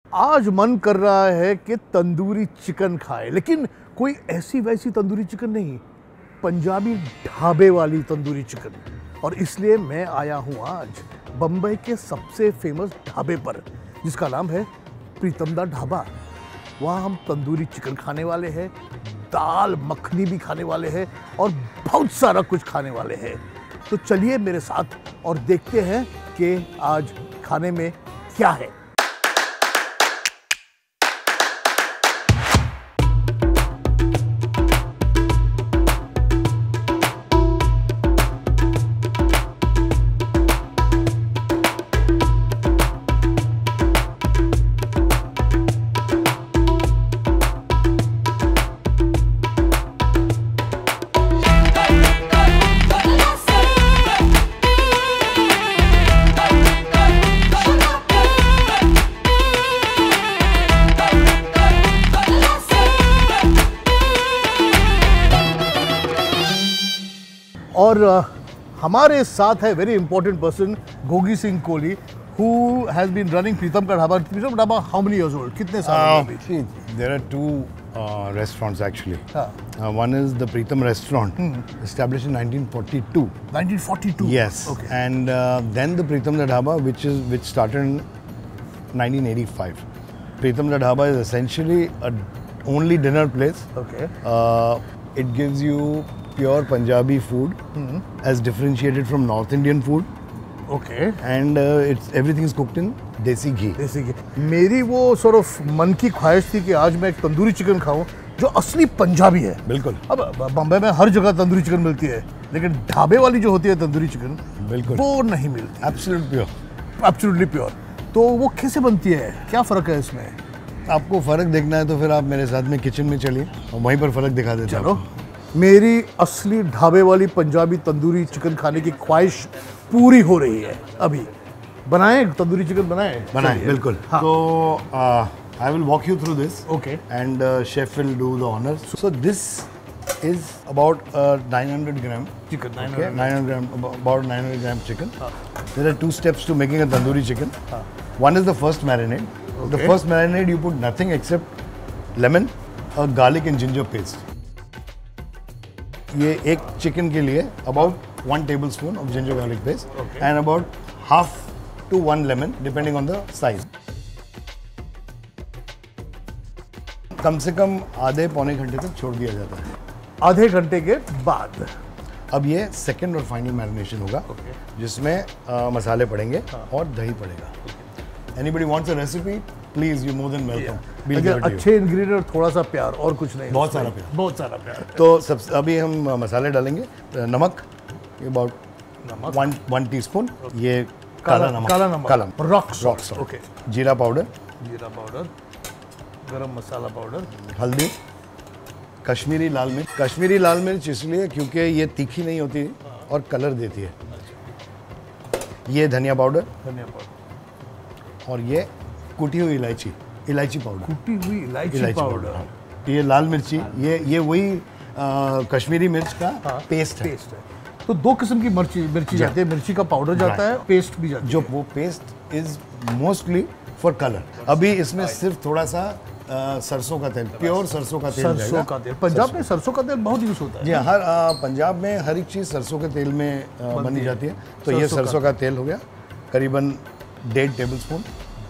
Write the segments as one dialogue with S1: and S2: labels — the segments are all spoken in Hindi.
S1: आज मन कर रहा है कि तंदूरी चिकन खाए, लेकिन कोई ऐसी वैसी तंदूरी चिकन नहीं, पंजाबी ढाबे वाली तंदूरी चिकन। और इसलिए मैं आया हूँ आज बम्बई के सबसे फेमस ढाबे पर, जिसका नाम है प्रीतम दा ढाबा। वहाँ हम तंदूरी चिकन खाने वाले हैं, दाल मखनी भी खाने वाले हैं और बहुत सारा कुछ खाने वाले हैं। तो चलिए मेरे साथ और देखते हैं कि आज खाने में क्या है। और हमारे साथ है very important person Gogi Singh Kohli, who has been running Pritam का ढाबा। प्रीतम dhaba how many years old? कितने साल हो गए?
S2: There are two restaurants actually. One is the Pritam restaurant, established in 1942.
S1: 1942.
S2: Yes.
S1: Okay.
S2: And then the Pritam da Dhaba, which started in 1985. Pritam da Dhaba is essentially a only dinner place.
S1: Okay.
S2: It gives you pure Punjabi food, as differentiated from North Indian food.
S1: Okay.
S2: And everything is cooked in desi ghee.
S1: देसी घी। मेरी वो sort of मन की ख्वाहिश थी कि आज मैं एक तंदूरी चिकन खाऊं जो असली पंजाबी है।
S2: बिल्कुल।
S1: अब बम्बई में हर जगह तंदूरी चिकन मिलती है, लेकिन ढाबे वाली जो होती है तंदूरी चिकन,
S2: बिल्कुल,
S1: वो नहीं मिलती।
S2: Absolute pure.
S1: Absolutely pure. तो वो कैसे बनती है, क्या फ़र्क है इसमें?
S2: आपको फ़र्क देखना है तो फिर आप मेरे साथ में किचन में चलिए और वहीं पर फ़र्क दिखा देते हैं।
S1: चलो, मेरी असली ढाबे वाली पंजाबी तंदूरी चिकन खाने की ख्वाहिश पूरी हो रही है। अभी बनाएं तंदूरी चिकन, बनाएं
S2: बिल्कुल।
S1: हाँ।
S2: तो I will walk you through this,
S1: Okay.
S2: And chef will do the honour. So this is about 900 gram
S1: chicken.
S2: okay, 900 gram, about 900 gram chicken. There are two steps to making a tandoori chicken. One is the first marinade. The
S1: Okay.
S2: first marinade you put nothing except lemon, a garlic and ginger paste. ये एक चिकन के लिए about 1 tablespoon of ginger garlic paste.
S1: Okay.
S2: And about half to 1 lemon depending on the size. कम से कम आधे पौने घंटे तक छोड़ दिया जाता है।
S1: आधे घंटे के बाद
S2: अब ये सेकंड और फाइनल मैरिनेशन होगा, जिसमें मसाले पड़ेंगे और दही पड़ेगा। Anybody wants a recipe, please you more than welcome.
S1: अगर अच्छे इंग्रेडिएंट, थोड़ा सा प्यार और कुछ नहीं,
S2: बहुत सारा प्यार,
S1: बहुत सारा प्यार।
S2: तो सब अभी हम मसाले डालेंगे। नमक अबाउट 1 टीस्पून, ये काला नमक,
S1: रॉक
S2: सॉल्ट।
S1: ओके।
S2: जीरा पाउडर,
S1: गरम मसाला पाउडर,
S2: हल्दी, कश्मीरी लाल मिर्च। कश्मीरी लाल मिर्च इसलिए क्योंकि ये तीखी नहीं होती और कलर देती है। ये धनिया पाउडर, और ये कुटी हुई इलायची पाउडर,
S1: कुटी हुई इलायची पाउडर।
S2: हाँ। ये लाल मिर्ची, ये वही कश्मीरी मिर्च का पेस्ट है।
S1: तो दो किस्म की मिर्ची जाती है, मिर्ची का पाउडर जाता है, पेस्ट भी जाता है।
S2: जो वो paste is mostly for colour. अभी इसमें सिर्फ थोड़ा सा सरसों का तेल, प्योर सरसों का तेल
S1: सरसों का तेल। पंजाब में सरसों का तेल बहुत यूज होता है।
S2: जी, हर पंजाब में हर एक चीज़ सरसों के तेल में बनी जाती है। तो ये सरसों का तेल हो गया करीबन 1.5 टेबलस्पून।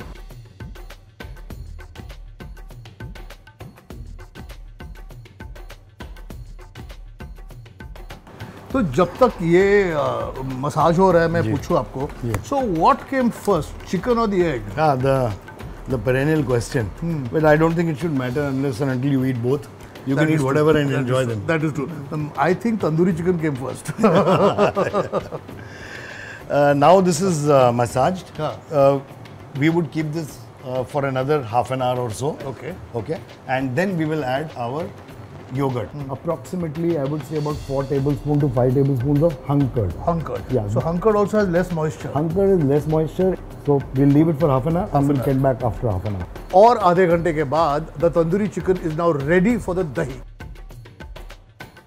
S1: तो जब तक ये मसाज हो रहा है, मैं पूछूं आपको, so what came first, chicken और द एग?
S2: हाँ, the perennial question. But I don't think it should matter unless and until you eat both. You can eat whatever and enjoy them.
S1: That is true. I think tandoori chicken came first.
S2: Now this is massaged. We would keep this for another half an hour or so. Okay. And then we will add our yogurt. Approximately, I would say about 4 tablespoons to 5 tablespoons of Hunkered.
S1: Yeah. So Hunkered also has less moisture.
S2: Hunkered is less moisture. So we'll leave it for half an hour and we'll get back after half an hour.
S1: और आधे घंटे के बाद the tandoori chicken is now ready for the dahi.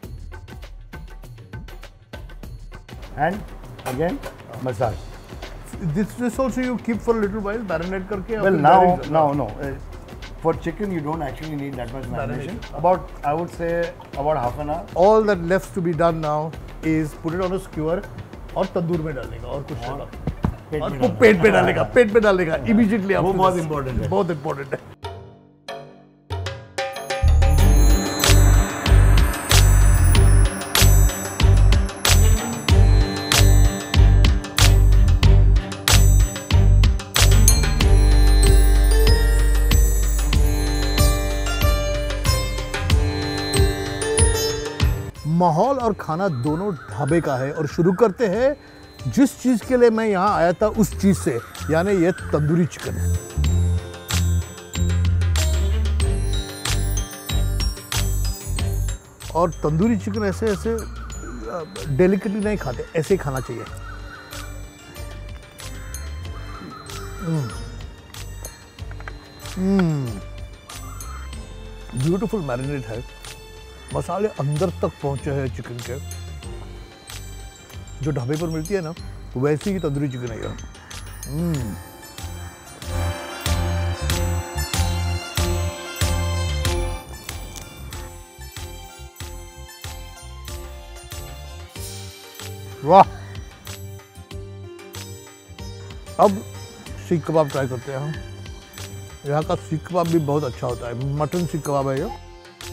S2: And again, massage.
S1: This also you keep for a little while, marinate करके.
S2: Well, no. For chicken, you don't actually need that much marination. About, I would say, about half an hour.
S1: All that left to be done now is put it on a skewer और तंदूर में डालने का और कुछ नहीं. और वो पेट पे डालने का immediately.
S2: वो बहुत important है.
S1: बहुत important है. माहौल और खाना दोनों ढाबे का है और शुरू करते हैं जिस चीज़ के लिए मैं यहाँ आया था उस चीज़ से, यानी ये तंदूरी चिकन है. और तंदूरी चिकन ऐसे डेलिकेटली नहीं खाते, ऐसे ही खाना चाहिए. ब्यूटीफुल मैरिनेट है, मसाले अंदर तक पहुंचे हैं चिकन के. जो ढाबे पर मिलती है ना वैसी ही तंदूरी चिकन है ये. वाह. अब सीख कबाब ट्राई करते हैं हम. यहाँ का सीख कबाब भी बहुत अच्छा होता है. मटन सीख कबाब है ये.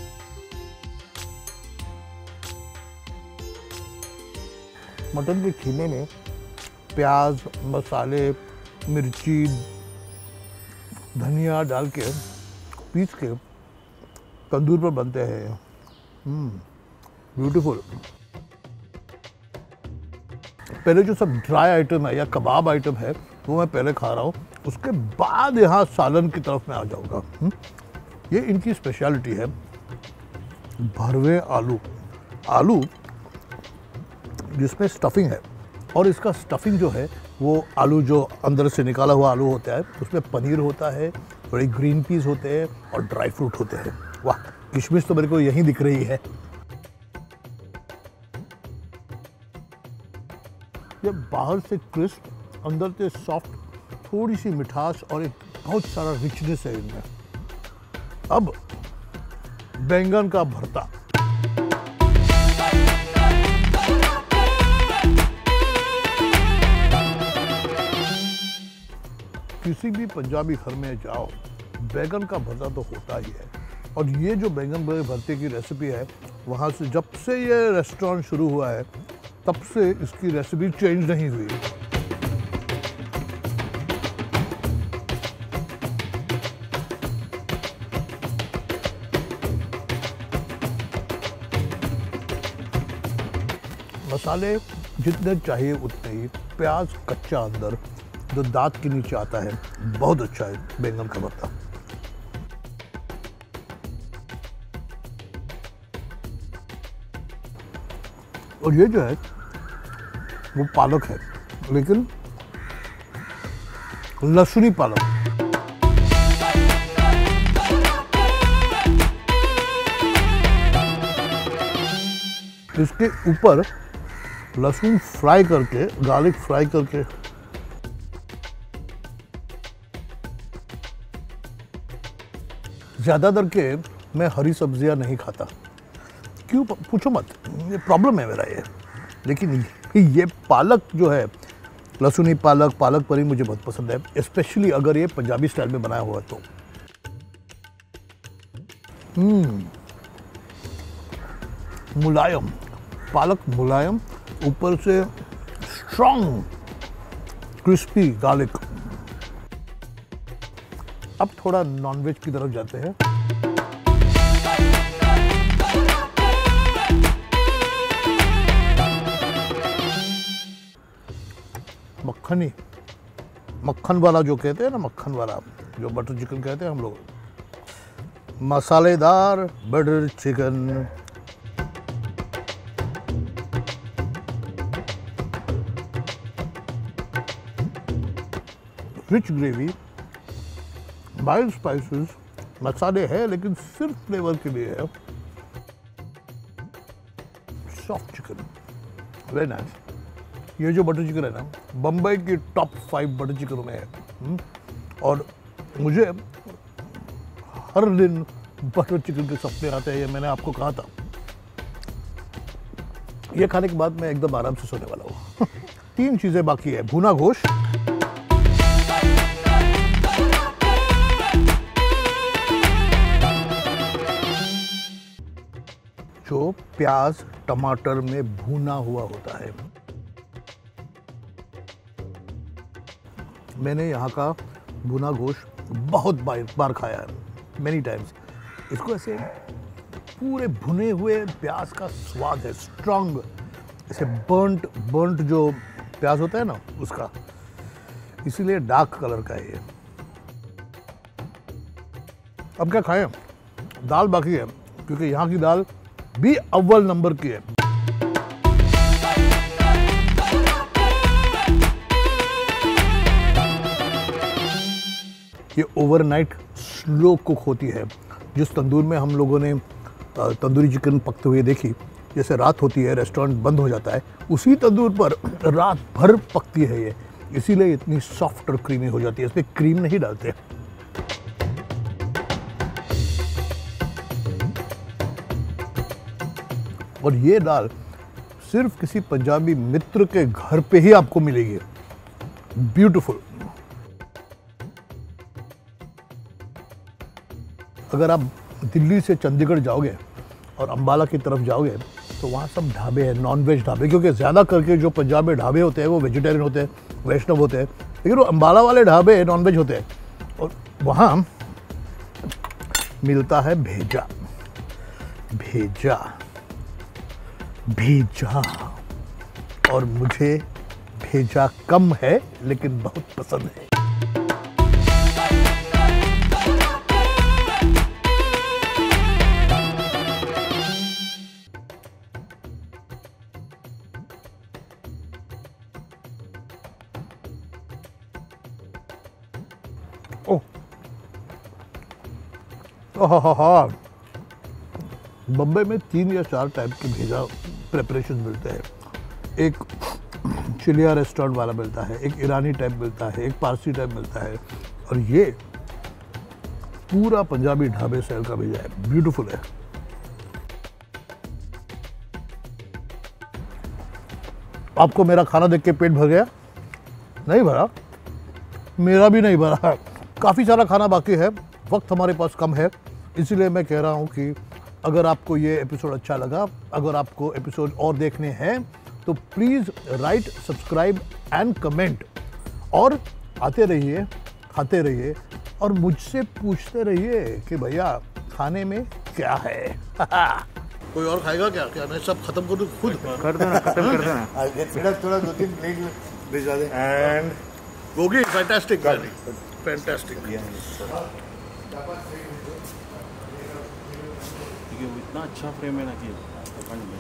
S1: मटन के खीमे में प्याज, मसाले, मिर्ची, धनिया डाल के पीस के तंदूर पर बनते हैं. ब्यूटीफुल. पहले जो सब ड्राई आइटम है या कबाब आइटम है वो मैं पहले खा रहा हूँ, उसके बाद यहाँ सालन की तरफ मैं आ जाऊँगा. ये इनकी स्पेशलिटी है, भरवे आलू जिसमें स्टफिंग है. और इसका स्टफिंग जो है वो आलू जो अंदर से निकाला हुआ आलू होता है, उसमें पनीर होता है, थोड़े ग्रीन पीस होते हैं और ड्राई फ्रूट होते हैं. वाह, किशमिश तो मेरे को यहीं दिख रही है. ये बाहर से क्रिस्प, अंदर से सॉफ्ट, थोड़ी सी मिठास और एक बहुत सारा रिचनेस है इनमें. अब बैंगन का भरता. किसी भी पंजाबी घर में जाओ बैंगन का भरता तो होता ही है. और ये जो बैंगन भरते की रेसिपी है, वहाँ से जब से ये रेस्टोरेंट शुरू हुआ है तब से इसकी रेसिपी चेंज नहीं हुई. मसाले जितने चाहिए उतने ही, प्याज कच्चा अंदर जो दांत के नीचे आता है. बहुत अच्छा है बैंगन का भरता. और ये जो है वो पालक है, लेकिन लहसुनी पालक. इसके ऊपर लहसुन फ्राई करके, गार्लिक फ्राई करके ज़्यादातर के मैं हरी सब्जियां नहीं खाता. क्यों पूछो मत, ये प्रॉब्लम है मेरा ये. लेकिन ये पालक जो है, लहसुनी पालक, पालक पनीर मुझे बहुत पसंद है, स्पेशली अगर ये पंजाबी स्टाइल में बनाया हुआ तो. मुलायम पालक, मुलायम, ऊपर से स्ट्रॉन्ग क्रिस्पी गार्लिक. अब थोड़ा नॉनवेज की तरफ जाते हैं. मक्खनी, मक्खन वाला जो कहते हैं ना, मक्खन वाला जो बटर चिकन कहते हैं हम लोग. मसालेदार butter chicken. Rich gravy, mild spices, मसाले हैं लेकिन सिर्फ फ्लेवर के लिए है. Soft chicken, very nice. ये जो बटर चिकन है ना, बम्बई की टॉप 5 बटर चिकनों में है। और मुझे हर दिन बटर चिकन के सपने आते हैं, ये मैंने आपको कहा था। ये खाने के बाद मैं एकदम आराम से सोने वाला हूँ। 3 चीज़ें बाकी है, भुना गोश्त, जो प्याज टमाटर में भुना हुआ होता है। मैंने यहाँ का भुना गोश्त बहुत बार खाया है, मेनी टाइम्स। इसको ऐसे पूरे भुने हुए प्याज का स्वाद है, स्ट्रॉन्ग, ऐसे बर्न्ट जो प्याज होता है ना उसका, इसीलिए डार्क कलर का है ये। अब क्या खाएं? दाल बाकी है, क्योंकि यहाँ की दाल भी अव्वल नंबर की है। ये ओवरनाइट स्लो कुक होती है। जिस तंदूर में हम लोगों ने तंदूरी चिकन पकते हुए देखी, जैसे रात होती है रेस्टोरेंट बंद हो जाता है, उसी तंदूर पर रात भर पकती है ये, इसीलिए इतनी सॉफ्ट और क्रीमी हो जाती है। इसमें क्रीम नहीं डालते। और ये दाल सिर्फ किसी पंजाबी मित्र के घर पे ही आपको मिलेगी। ब्यूटीफुल। अगर आप दिल्ली से चंडीगढ़ जाओगे और अंबाला की तरफ जाओगे तो वहाँ सब ढाबे हैं, नॉनवेज ढाबे, क्योंकि ज़्यादा करके जो पंजाबी ढाबे होते हैं वो वेजिटेरियन होते हैं, वैष्णव होते हैं, लेकिन वो अंबाला वाले ढाबे नॉनवेज होते हैं। और वहाँ मिलता है भेजा, भेजा, भेजा। और मुझे भेजा कम है लेकिन बहुत पसंद है। ओह, बम्बई में 3 या 4 टाइप के भेजा प्रेपरेशन मिलते हैं। एक चिलिया रेस्टोरेंट वाला मिलता है, एक ईरानी टाइप मिलता है, एक पारसी टाइप मिलता है, और ये पूरा पंजाबी ढाबे स्टाइल का भेजा है। ब्यूटीफुल है। आपको मेरा खाना देख के पेट भर गया? नहीं भरा? मेरा भी नहीं भरा। काफ़ी सारा खाना बाकी है, वक्त हमारे पास कम है, इसीलिए मैं कह रहा हूँ कि अगर आपको ये एपिसोड अच्छा लगा, अगर आपको एपिसोड और देखने हैं, तो please write, subscribe and comment, और आते रहिए, खाते रहिए, और मुझसे पूछते रहिए कि भैया खाने में क्या है। कोई और खाएगा क्या? क्या मैं सब खत्म कर दूँ खुद?
S3: कर देना, खत्म कर देना।
S2: थोड़ा 2-3 प्लेट भिजवा दे।
S1: And Gogi, fantastic, fantastic.
S3: इतना अच्छा फ्रेम है ना कि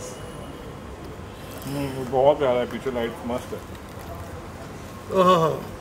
S4: बहुत प्यारा है, पीछे लाइट मस्त है।